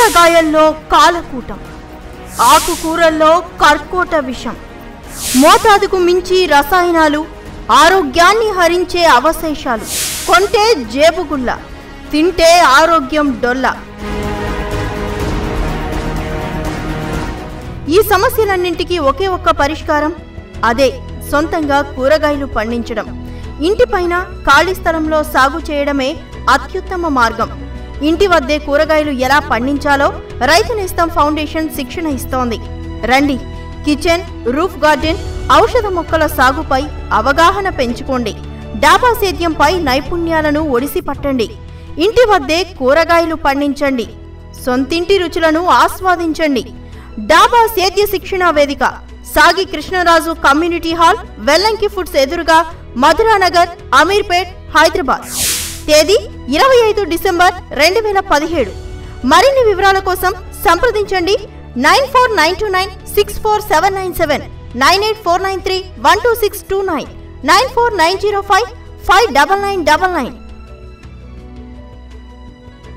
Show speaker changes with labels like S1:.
S1: కూరగాయల్లో కాలకూటం, ఆకుకూరల్లో కర్కోట విషం, మోతాదుకు మించి రసాయనాలు, ఆరోగ్యాన్ని హరించే అవశేషాలు, కొంటే జేబుగుల్ల, తింటే ఆరోగ్యం డొల్ల. ఈ సమస్యలన్నింటికీ ఒకే ఒక్క పరిష్కారం, అదే సొంతంగా కూరగాయలు పండించడం. ఇంటిపైన ఖాళీ స్థలంలో సాగు చేయడమే అత్యుత్తమ మార్గం. ఇంటి వద్దే కూరగాయలు ఎలా పండించాలో రైతు నేస్తం ఫౌండేషన్ శిక్షణ ఇస్తోంది. రండి, కిచెన్, రూఫ్ గార్డెన్, ఔషధ మొక్కల సాగుపై అవగాహన పెంచుకోండి. డాబా సేద్యంపై నైపుణ్యాలను ఒడిసి పట్టండి. ఇంటి వద్దే కూరగాయలు పండించండి. సొంతింటి రుచులను ఆస్వాదించండి. డాబా సేద్య శిక్షణ వేదిక, Sagi Krishnaraju community hall, Vellanki foods ఎదురుగా, మధురానగర్, అమీర్పేట్, హైదరాబాద్. తేదీ 25 డిసెంబర్ 2017. మరిన్ని వివరాల కోసం సంప్రదించండి 9492964797, 984931262, 949055999.